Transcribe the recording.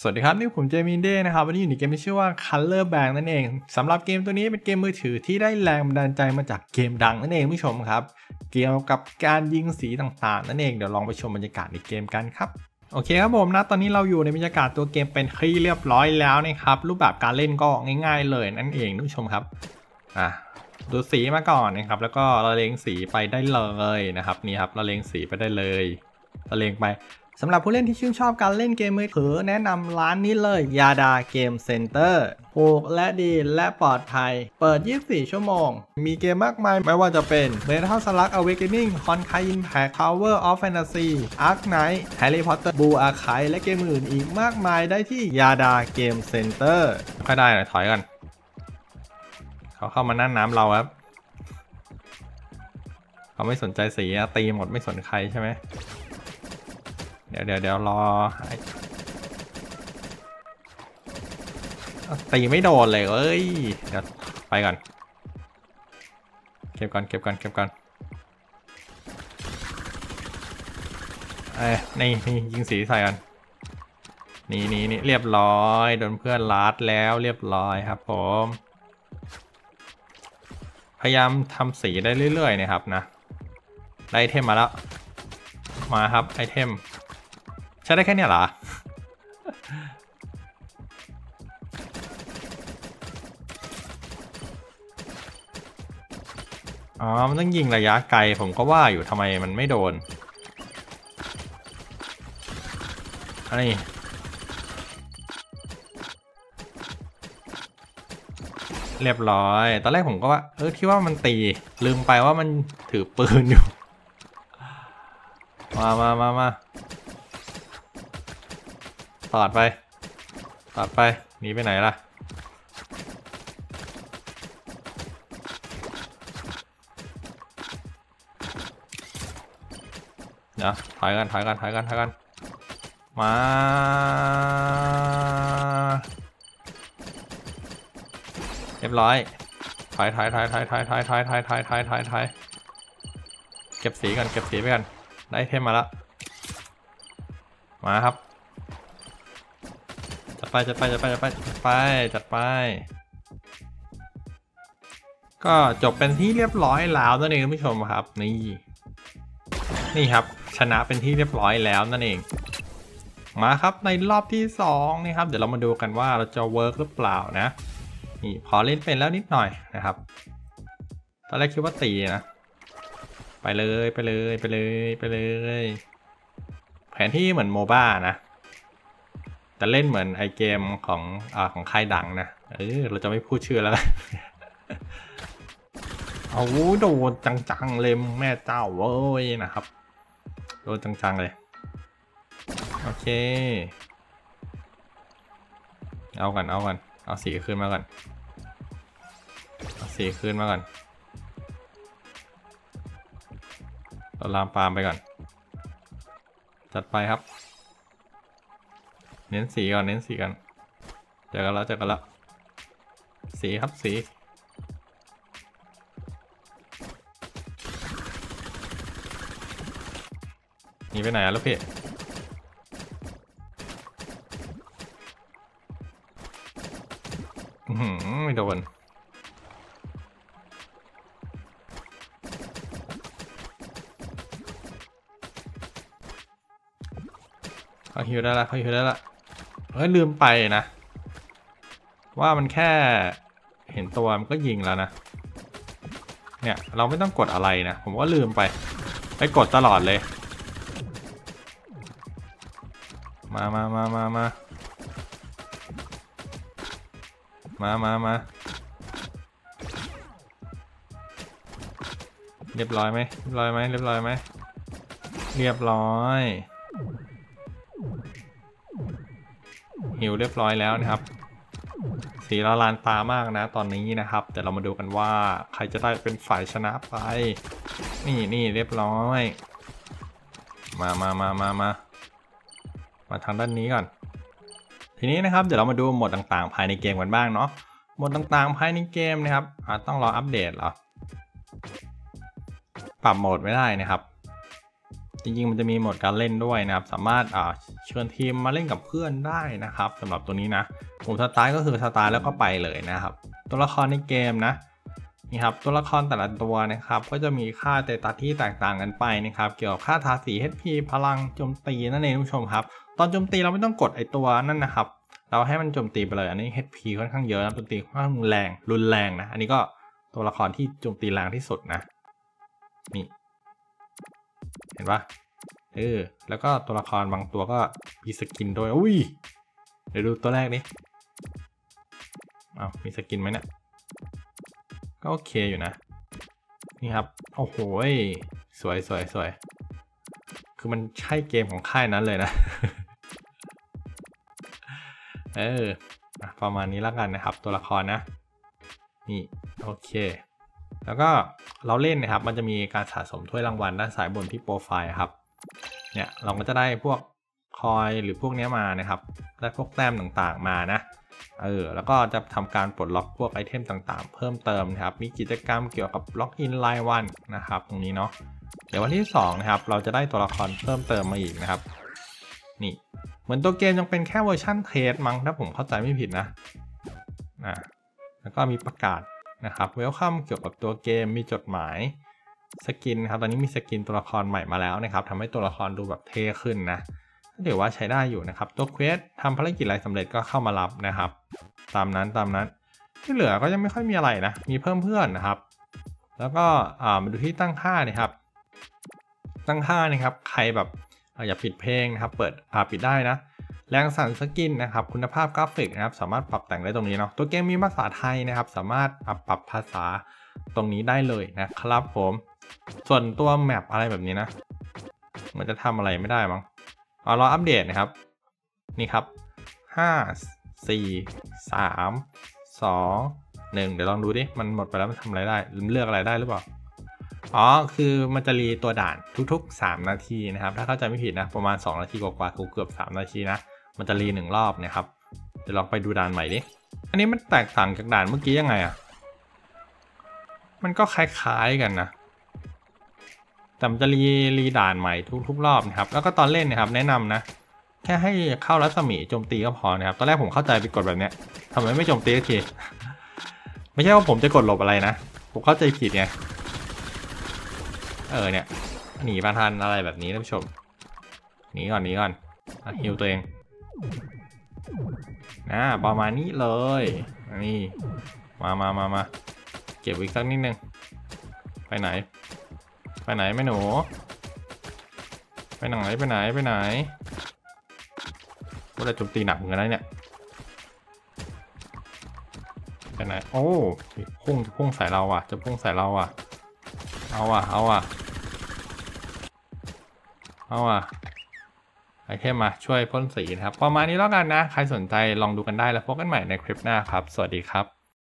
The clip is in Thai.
สวัสดีครับนี่ผมเจมินเด้นะครับวันนี้อยู่ในเกมที่ชื่อว่า Color Bank นั่นเองสำหรับเกมตัวนี้เป็นเกมมือถือที่ได้แรงบันดาลใจมาจากเกมดังนั่นเองผู้ชมครับเกี่ยวกับการยิงสีต่างๆนั่นเองเดี๋ยวลองไปชมบรรยากาศในเกมกันครับโอเคครับผมนะตอนนี้เราอยู่ในบรรยากาศตัวเกมเป็นที่เรียบร้อยแล้วนะครับรูปแบบการเล่นก็ง่ายๆเลยนั่นเองผู้ชมครับดูสีมาก่อนนะครับแล้วก็ละเลงสีไปได้เลยนะครับนี่ครับละเลงสีไปได้เลยละเลงไปสำหรับผู้เล่นที่ชื่นชอบการเล่นเกมมือถือแนะนำร้านนี้เลยยาดาเกมเซ็นเตอร์ถูกและดีและปลอดภัยเปิด 24 ชั่วโมงมีเกมมากมายไม่ว่าจะเป็น Metal Slug Awakening Honkai Impact Tower of Fantasy Ark Knight Harry Potter Blue Archive และเกมอื่นอีกมากมายได้ที่ยาดาเกมเซ็นเตอร์ค่อยได้หน่อยถอยกันเขาเข้ามานั่นน้ำเราครับเขาไม่สนใจสีตีหมดไม่สนใครใช่ไหมเดี๋ยวรอตีไม่โดนเลยเอ้ยเดี๋ยวไปก่อนเก็บก่อนนี่ยิงสีใส่กันนี่เรียบร้อยโดนเพื่อนลัดแล้วเรียบร้อยครับผมพยายามทำสีได้เรื่อยๆนะครับนะได้ไอเทมมาแล้วมาครับไอเทมใช้ได้แค่นี้เหรอมันต้องยิงระยะไกลผมก็ว่าอยู่ทำไมมันไม่โดนอันนี้เรียบร้อยตอนแรกผมก็ว่าที่ว่ามันตีลืมไปว่ามันถือปืนอยู่มาปาดไปหนีไปไหนล่ะเดี๋ยวถอยกันมาเรียบร้อยถอยเก็บสีกันไปกันได้เทมมาแล้วมาครับจัดไปก็จบเป็นที่เรียบร้อยแล้วนั่นเองท่านผู้ชมครับนี่ครับชนะเป็นที่เรียบร้อยแล้วนั่นเองมาครับในรอบที่2นี่ครับเดี๋ยวเรามาดูกันว่าเราจะเวิร์กหรือเปล่านะนี่พอเล่นเป็นแล้วนิดหน่อยนะครับตอนแรกคิดว่าตีนะไปเลยแผนที่เหมือนโมบ้านะแต่เล่นเหมือนไอเกมของค่ายดังนะเราจะไม่พูดชื่อแล้วเอาโดนจังๆเลยแม่เจ้าเว้ยนะครับโดนจังๆเลยโอเคเอาสีขึ้นมาก่อนเราลามปามไปก่อนจัดไปครับเน้นสีก่อนเจอกันแล้วสีครับสีหนีไปไหนแล้วพี่ไม่โดนเขาฮิวได้ละลืมไปนะว่ามันแค่เห็นตัวมันก็ยิงแล้วนะเนี่ยเราไม่ต้องกดอะไรนะผมก็ลืมไปกดตลอดเลยมาเรียบร้อยไหมเรียบร้อยหิวเรียบร้อยแล้วนะครับสีละลานตามากนะตอนนี้นะครับแต่เรามาดูกันว่าใครจะได้เป็นฝ่ายชนะไปนี่เรียบร้อยมาทางด้านนี้ก่อนทีนี้นะครับเดี๋ยวเรามาดูโหมดต่างๆภายในเกมกันบ้างเนาะโหมดต่างๆภายในเกมนะครับต้องรออัปเดตเหรอปรับโหมดไม่ได้นะครับจริงๆมันจะมีโหมดการเล่นด้วยนะครับสามารถเชิญทีมมาเล่นกับเพื่อนได้นะครับสำหรับตัวนี้นะผมสตาร์ทก็คือสตาร์ทแล้วก็ไปเลยนะครับตัวละครในเกมนะนี่ครับตัวละครแต่ละตัวนะครับก็จะมีค่าสเตตัสที่แตกต่างกันไปนะครับเกี่ยวกับค่าทาสี HP พลังโจมตีนั่นเองผู้ชมครับตอนโจมตีเราไม่ต้องกดไอตัวนั่นนะครับเราให้มันโจมตีไปเลยอันนี้ HP ค่อนข้างเยอะนะโจมตีค่อนข้างรุนแรงนะอันนี้ก็ตัวละครที่โจมตีแรงที่สุดนะนี่เห็นปะแล้วก็ตัวละครบางตัวก็มีสกินด้วยอุ้ยเดี๋ยวดูตัวแรกดิมีสกินไหมเนี่ยก็โอเคอยู่นะนี่ครับโอ้โหสวยคือมันใช่เกมของค่ายนั้นเลยนะ ประมาณนี้แล้วกันนะครับตัวละครนะนี่โอเคแล้วก็เราเล่นนะครับมันจะมีการสะสมถ้วยรางวัลด้านซ้ายบนที่โปรไฟล์ครับเนี่ยเราก็จะได้พวกคอยหรือพวกนี้มานะครับได้พวกแต้มต่างๆมานะแล้วก็จะทำการปลดล็อกพวกไอเทมต่างๆเพิ่มเติมนะครับมีกิจกรรมเกี่ยวกับล็อกอินรายวันนะครับตรงนี้เนาะเดี๋ยววันที่2นะครับเราจะได้ตัวละครเพิ่มเติมมาอีกนะครับนี่เหมือนตัวเกมยังเป็นแค่เวอร์ชันเทสมั้งถ้าผมเข้าใจไม่ผิดนะแล้วก็มีประกาศนะครับเวลคัมเกี่ยวกับตัวเกมมีจดหมายสกินครับตอนนี้มีสกินตัวละครใหม่มาแล้วนะครับทำให้ตัวละครดูแบบเท่ขึ้นนะเดี๋ยวว่าใช้ได้อยู่นะครับตัวเควสทำภารกิจอะไรสำเร็จก็เข้ามารับนะครับตามนั้นที่เหลือก็ยังไม่ค่อยมีอะไรนะมีเพิ่มเพื่อนนะครับแล้วก็มาดูที่ตั้งค่านะครับตั้งค่านะครับใครแบบอย่าปิดเพลงนะครับเปิดปิดได้นะแรงสั่นสกินนะครับคุณภาพกราฟิกนะครับสามารถปรับแต่งได้ตรงนี้เนาะตัวเกมมีภาษาไทยนะครับสามารถปรับภาษาตรงนี้ได้เลยนะครับผมส่วนตัวแมปอะไรแบบนี้นะมันจะทำอะไรไม่ได้มั้งรออัปเดตนะครับนี่ครับ5 4 3 2 1เดี๋ยวลองดูดิมันหมดไปแล้วมันทำอะไรได้เลือกอะไรได้หรือเปล่าคือมันจะรีตัวด่านทุกๆ3นาทีนะครับถ้าเข้าใจไม่ผิดนะประมาณ2นาทีกว่าๆเกือบ3นาทีนะมันจะรี1รอบนะครับเดี๋ยวลองไปดูด่านใหม่ดิอันนี้มันแตกต่างจากด่านเมื่อกี้ยังไงมันก็คล้ายๆกันนะแต่มันจะรีด่านใหม่ทุกรอบนะครับแล้วก็ตอนเล่นนะครับแนะนำนะแค่ให้เข้ารัศมีโจมตีก็พอนะครับตอนแรกผมเข้าใจไปกดแบบเนี้ยทำไมไม่โจมตีสักที ไม่ใช่ว่าผมจะกดหลบอะไรนะผมเข้าใจผิดไงเนี่ยหนีมาทันอะไรแบบนี้ท่านผู้ชมหนีก่อนฮิวตัวเองประมาณนี้เลยนี่มาเก็บอีกสักนิดนึงไปไหนแม่หนูไปไหนว่าจะโจมตีหนักเหมือนกันนะเนี่ยไปไหนโอ้พุ่งใส่เราอ่ะจะพุ่งใส่เราอ่ะเอาไอเทมมาช่วยพ่นสีนะครับประมาณนี้แล้วกันนะใครสนใจลองดูกันได้แล้วพบกันใหม่ในคลิปหน้าครับสวัสดีครับ